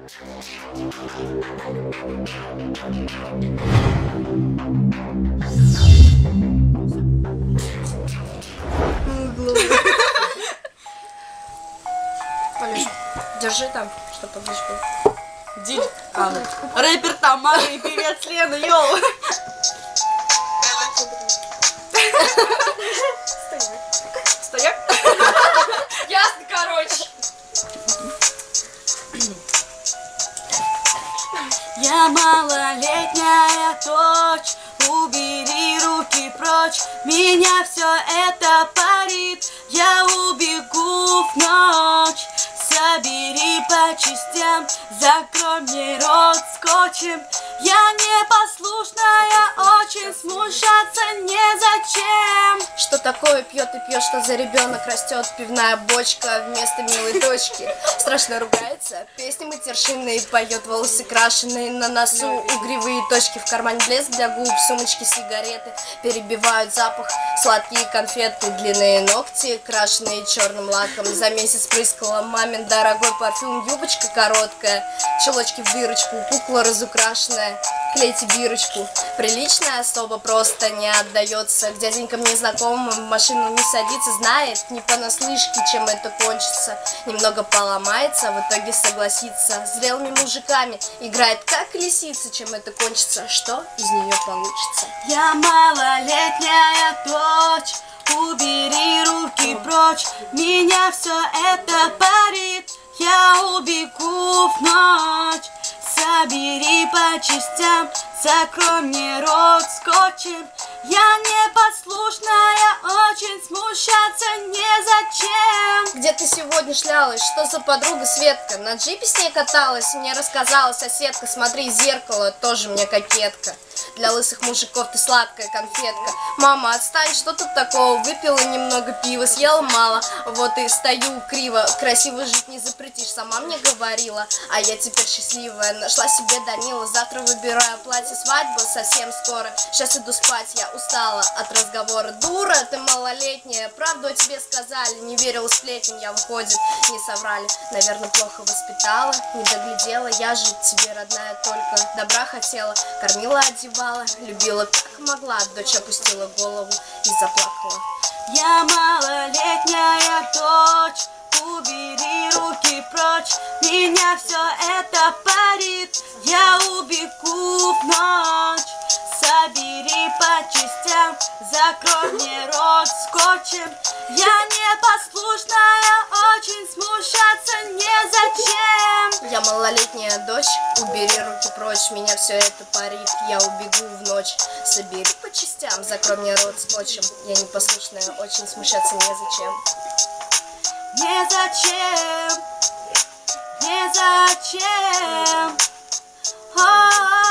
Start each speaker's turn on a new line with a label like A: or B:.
A: Полюш, держи там, чтобы поближе был. Диль. Рэпер Тамара и певец Лена, йоу. Стоять. Ясно, короче. Я малолетняя дочь, убери руки прочь, меня все это парит, я убегу в ночь. Собери по частям, закрой мне рот скотчем. Я непослушная, очень смущаться незачем. Что такое пьет и пьет, что за ребенок растет? Пивная бочка вместо милой дочки. Страшно ругается, песни матершинные поет, волосы крашеные, на носу угревые точки, в кармане блеск для губ, сумочки, сигареты перебивают запах, сладкие конфеты, длинные ногти, крашеные черным лаком. За месяц прыскала мамин дорогой парфюм, юбочка короткая, чулочки в дырочку, кукла разукрашенная, клейте бирочку. Приличная особа просто не отдается к дяденькам незнакомым, в машину не садится, знает не понаслышке, чем это кончится. Немного поломается, в итоге согласится, зрелыми мужиками играет как лисица, чем это кончится, что из нее получится. Я малолетняя дочь, убери руки прочь, меня все это парит, я убегу в ночь. Собери по частям, закрой мне рот скотчем. Я непослушная, очень смущаться незачем. Где ты сегодня шлялась? Что за подруга Светка? На джипе с ней каталась? Мне рассказала соседка, смотри, зеркало, тоже мне кокетка. Для лысых мужиков ты сладкая конфетка. Мама, отстань, что тут такого? Выпила немного пива, съела мало, вот и стою криво. Красиво жить не запретишь, сама мне говорила. А я теперь счастливая, нашла себе Данила. Завтра выбираю платье, свадьба совсем скоро. Сейчас иду спать, я устала от разговора. Дура, ты малолетняя, правду о тебе сказали. Не верила сплетням, я выходит, не соврали. Наверное, плохо воспитала, не доглядела. Я же тебе, родная, только добра хотела. Кормила, одевала, любила как могла. Дочь опустила голову и заплакала. Я малолетняя дочь, убери руки прочь, меня все это парит, я убегу в ночь. Собери по частям, закрой мне рот скотчем. Я непослушная, очень смущаться незачем. Я малолетняя дочь, убери руки прочь, меня все это парит, я убегу в ночь. Собери по частям, закрой мне рот скотчем. Я непослушная, очень смущаться незачем. Незачем, незачем.